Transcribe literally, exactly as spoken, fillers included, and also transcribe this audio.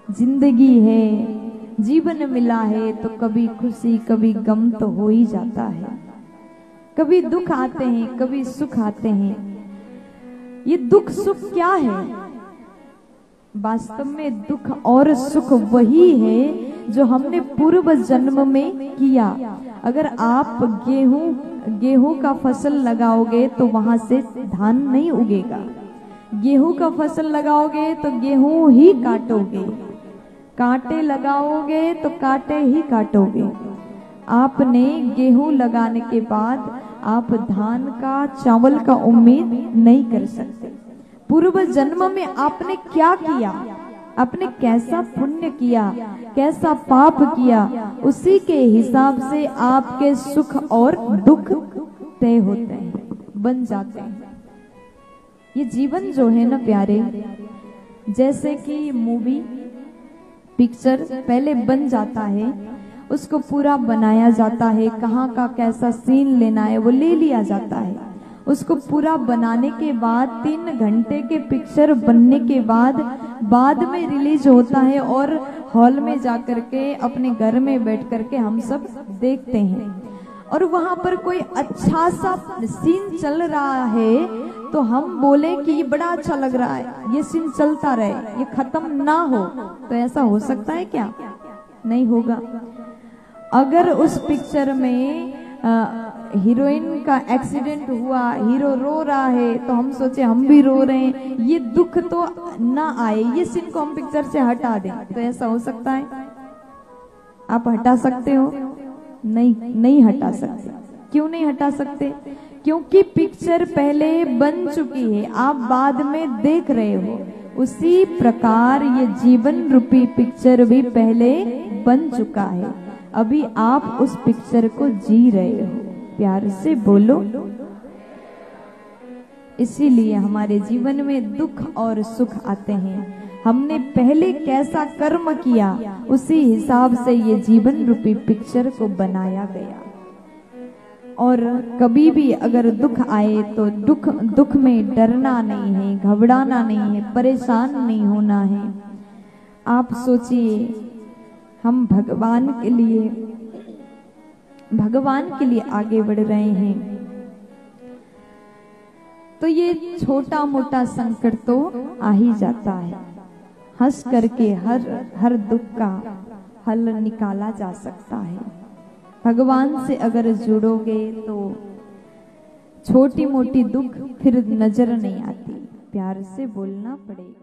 जिंदगी है, जीवन मिला है तो कभी खुशी कभी गम तो हो ही जाता है। कभी दुख आते हैं, कभी सुख आते हैं। ये दुख सुख क्या है? वास्तव में दुख और सुख वही है जो हमने पूर्व जन्म में किया। अगर आप गेहूं गेहूं का फसल लगाओगे तो वहां से धान नहीं उगेगा। गेहूं का फसल लगाओगे तो गेहूं ही काटोगे, कांटे लगाओगे तो कांटे ही काटोगे। आपने गेहूं लगाने के बाद आप धान का, चावल का उम्मीद नहीं कर सकते। पूर्व जन्म में आपने क्या किया, आपने कैसा पुण्य किया, कैसा पाप किया, उसी के हिसाब से आपके सुख और दुख तय होते हैं, बन जाते हैं। ये जीवन जो है ना प्यारे, जैसे कि मूवी पिक्चर पहले बन जाता है, उसको पूरा बनाया जाता है, कहाँ का कैसा सीन लेना है वो ले लिया जाता है। उसको पूरा बनाने के बाद तीन घंटे के पिक्चर बनने के बाद बाद में रिलीज होता है और हॉल में जाकर के अपने घर में बैठ करके हम सब देखते हैं। और वहां पर कोई अच्छा सा सीन चल रहा है तो हम बोले कि ये बड़ा अच्छा लग रहा है, ये सीन चलता रहे, ये खत्म ना हो। तो ऐसा हो सकता है क्या? नहीं होगा। अगर उस पिक्चर में आ, हीरोइन का एक्सीडेंट हुआ, हीरो रो रहा है तो हम सोचे हम भी रो रहे हैं, ये दुख तो ना आए, ये सीन को हम पिक्चर से हटा दें। तो ऐसा हो सकता है? आप हटा सकते हो? नहीं, नहीं हटा सकते। क्यों नहीं हटा सकते? क्योंकि पिक्चर पहले बन चुकी है, आप बाद में देख रहे हो। उसी प्रकार ये जीवन रूपी पिक्चर भी पहले बन चुका है, अभी आप उस पिक्चर को जी रहे हो। प्यार से बोलो। इसीलिए हमारे जीवन में दुख और सुख आते हैं। हमने पहले कैसा कर्म किया उसी हिसाब से ये जीवन रूपी पिक्चर को बनाया गया। और कभी भी अगर दुख आए तो दुख दुख में डरना नहीं है, घबराना नहीं है, परेशान नहीं होना है। आप सोचिए, हम भगवान के लिए भगवान के लिए आगे बढ़ रहे हैं तो ये छोटा मोटा संकट तो आ ही जाता है। हंस करके हर हर दुख का हल निकाला जा सकता है। भगवान से अगर जुड़ोगे तो छोटी मोटी दुख फिर नजर नहीं आती। प्यार से बोलना पड़ेगा।